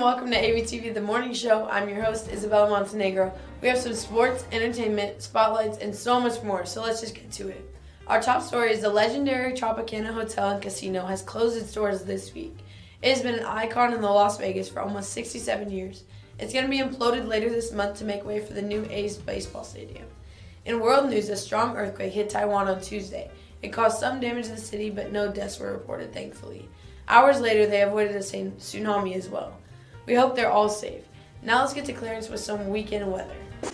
welcome to ABTV The Morning Show. I'm your host, Isabella Montenegro. We have some sports, entertainment, spotlights, and so much more, so let's just get to it. Our top story is the legendary Tropicana Hotel and Casino has closed its doors this week. It has been an icon in Las Vegas for almost 67 years. It's going to be imploded later this month to make way for the new A's baseball stadium. In world news, a strong earthquake hit Taiwan on Tuesday. It caused some damage to the city, but no deaths were reported, thankfully. Hours later, they avoided a tsunami as well. We hope they're all safe. Now let's get to Clarence with some weekend weather.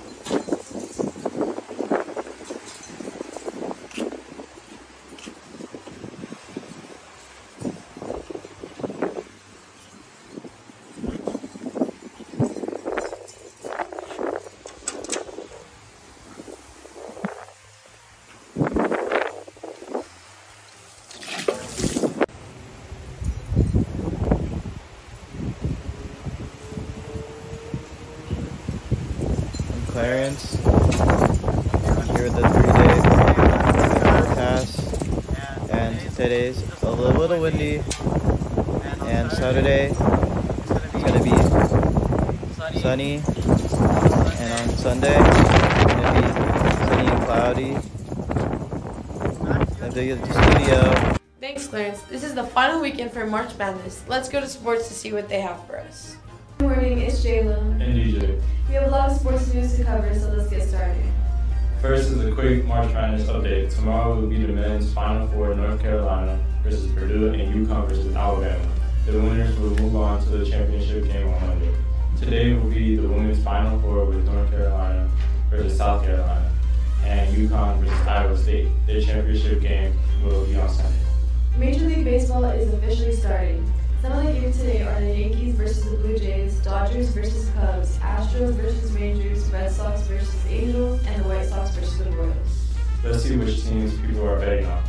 Clarence, I'm here with the 3-day forecast, and today's a little windy, and Saturday it's going to be sunny, and on Sunday it's going to be sunny and cloudy. Time to get to the studio. Thanks, Clarence. This is the final weekend for March Madness. Let's go to sports to see what they have for us. Good morning, it's Jayla. And DJ. We have a lot of sports news to cover, so let's get started. First is a quick March Madness update. Tomorrow will be the men's Final Four, North Carolina versus Purdue and UConn versus Alabama. The winners will move on to the championship game on Monday. Today will be the women's Final Four with North Carolina versus South Carolina and UConn versus Iowa State. Their championship game will be on Sunday. Major League Baseball is officially starting. Some of the games today are the Yankees versus the Blue Jays, Dodgers versus Cubs, Astros versus Rangers, Red Sox versus Angels, and the White Sox versus the Royals. Let's see which teams people are betting on.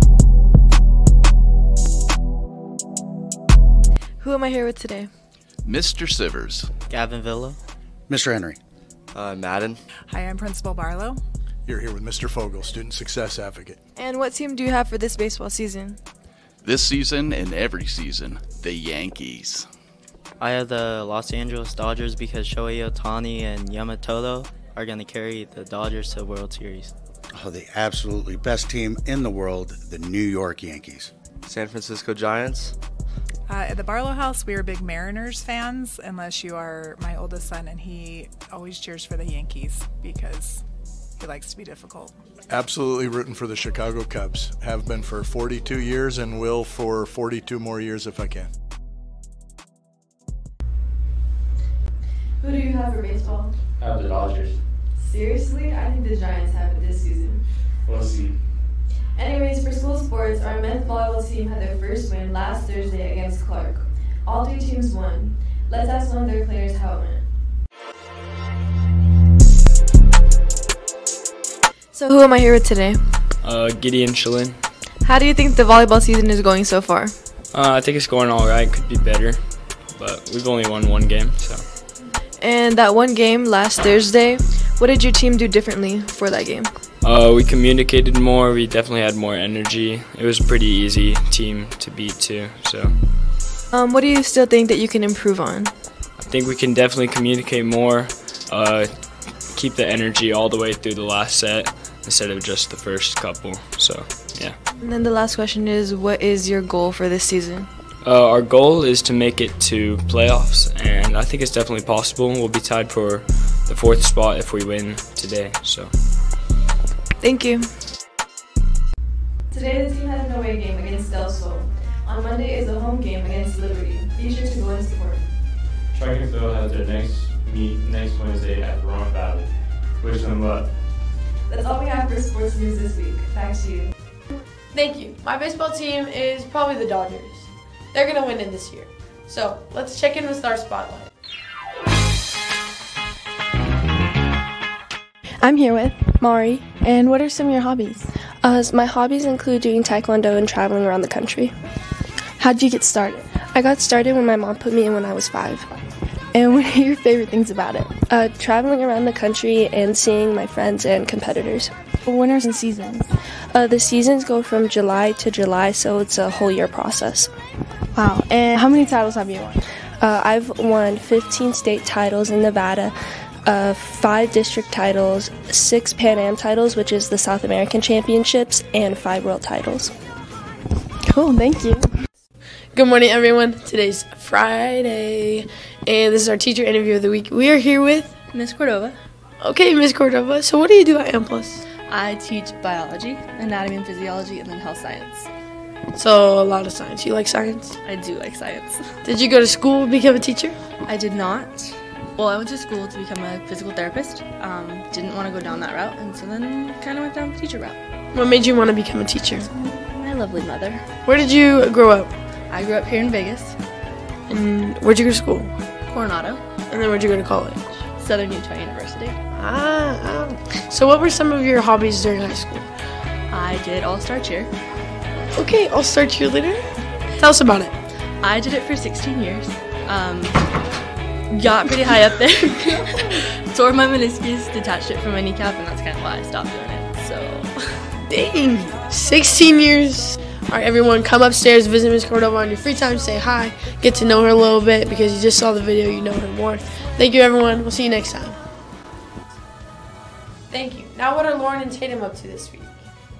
Who am I here with today? Mr. Sivers. Gavin Villa. Mr. Henry. Madden. Hi, I'm Principal Barlow. You're here with Mr. Fogel, Student Success Advocate. And what team do you have for this baseball season? This season and every season, the Yankees. I have the Los Angeles Dodgers because Shohei Ohtani and Yamamoto are going to carry the Dodgers to the World Series. Oh, the absolutely best team in the world, the New York Yankees. San Francisco Giants. At the Barlow House, we are big Mariners fans, unless you are my oldest son, and he always cheers for the Yankees because he likes to be difficult. Absolutely rooting for the Chicago Cubs. Have been for 42 years and will for 42 more years if I can. Who do you have for baseball? I have the Dodgers. Seriously? I think the Giants have it this season. We'll see. Anyways, for school sports, our men's volleyball team had their first win last Thursday against Clark. All three teams won. Let's ask one of their players how it went. So who am I here with today? Gideon Shilin. How do you think the volleyball season is going so far? I think it's going all right. Could be better, but we've only won one game, so. And that one game last Thursday, what did your team do differently for that game? We communicated more. We definitely had more energy. It was a pretty easy team to beat too. So. What do you still think that you can improve on? I think we can definitely communicate more. Keep the energy all the way through the last set instead of just the first couple. So, yeah. And then the last question is, what is your goal for this season? Our goal is to make it to playoffs, and I think it's definitely possible. We'll be tied for the 4th spot if we win today. So, thank you. Today the team has an away game against Del Sol. On Monday is a home game against Liberty. Be sure to go and support. Track and field has their next meet next Wednesday at Rowan Valley. Wish them luck. That's all we have for sports news this week. Back to you. Thank you. My baseball team is probably the Dodgers. They're going to win it this year. So let's check in with our spotlight. I'm here with Mari. And what are some of your hobbies? My hobbies include doing taekwondo and traveling around the country. How did you get started? I got started when my mom put me in when I was 5. And what are your favorite things about it? Traveling around the country and seeing my friends and competitors. Winners and seasons? The seasons go from July to July, so it's a whole year process. Wow. And how many titles have you won? I've won 15 state titles in Nevada, 5 district titles, 6 Pan Am titles, which is the South American Championships, and 5 world titles. Cool, thank you. Good morning, everyone. Today's Friday, and this is our teacher interview of the week. We are here with Miss Cordova. Okay, Miss Cordova. So what do you do at AMPLUS? I teach biology, anatomy and physiology, and then health science. So a lot of science. You like science? I do like science. Did you go to school to become a teacher? I did not. Well, I went to school to become a physical therapist. Didn't want to go down that route, and so then kind of went down the teacher route. What made you want to become a teacher? My lovely mother. Where did you grow up? I grew up here in Vegas. And where'd you go to school? Coronado. And then where'd you go to college? Southern Utah University. So what were some of your hobbies during high school? I did all-star cheer. Okay, all-star cheerleader. Tell us about it. I did it for 16 years. Got pretty high up there. Tore my meniscus, detached it from my kneecap, and that's kind of why I stopped doing it. So, dang, 16 years. All right, everyone, come upstairs, visit Miss Cordova on your free time, say hi, get to know her a little bit because you just saw the video, you know her more. Thank you, everyone. We'll see you next time. Thank you. Now what are Lauren and Tatum up to this week?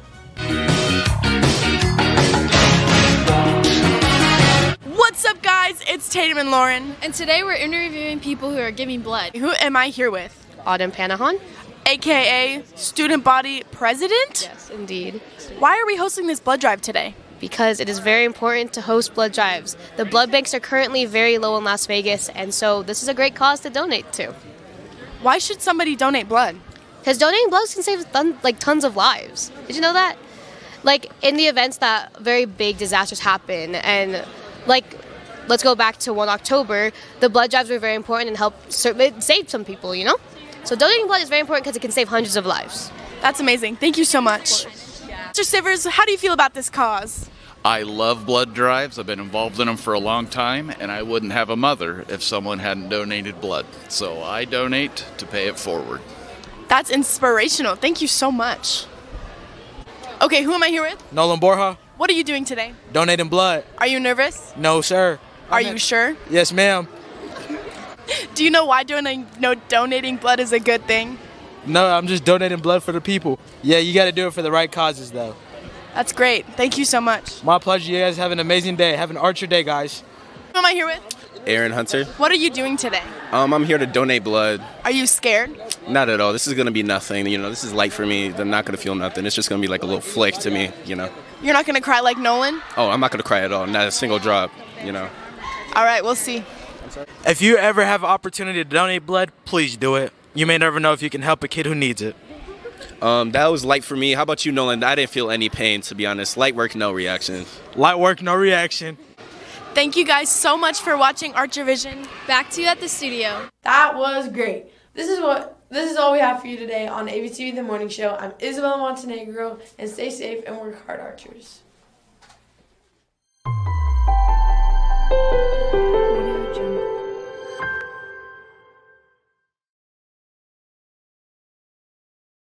What's up, guys? It's Tatum and Lauren. And today we're interviewing people who are giving blood. Who am I here with? Auden Panahan. AKA Student Body President? Yes, indeed. Why are we hosting this blood drive today? Because it is very important to host blood drives. The blood banks are currently very low in Las Vegas, and so this is a great cause to donate to. Why should somebody donate blood? Because donating blood can save tons of lives. Did you know that? Like, in the events that very big disasters happen, and let's go back to 1 October, the blood drives were very important and helped save some people, you know? So donating blood is very important because it can save hundreds of lives. That's amazing. Thank you so much. Mr. Sivers, how do you feel about this cause? I love blood drives. I've been involved in them for a long time, and I wouldn't have a mother if someone hadn't donated blood. So I donate to pay it forward. That's inspirational. Thank you so much. Okay, who am I here with? Nolan Borja. What are you doing today? Donating blood. Are you nervous? No, sir. Are you sure? Yes, ma'am. Do you know why donating blood is a good thing? No, I'm just donating blood for the people. Yeah, you got to do it for the right causes, though. That's great. Thank you so much. My pleasure. You guys have an amazing day. Have an Archer day, guys. Who am I here with? Aaron Hunter. What are you doing today? I'm here to donate blood. Are you scared? Not at all. This is going to be nothing. You know, this is light for me. I'm not going to feel nothing. It's just going to be like a little flick to me, you know. You're not going to cry like Nolan? Oh, I'm not going to cry at all. Not a single drop, you know. All right, we'll see. If you ever have an opportunity to donate blood, please do it. You may never know if you can help a kid who needs it. That was light for me. How about you, Nolan? I didn't feel any pain, to be honest. Light work, no reaction. Light work, no reaction. Thank you guys so much for watching Archer Vision. Back to you at the studio. That was great. This is all we have for you today on ABTV The Morning Show. I'm Isabella Montenegro, and stay safe and work hard, Archers.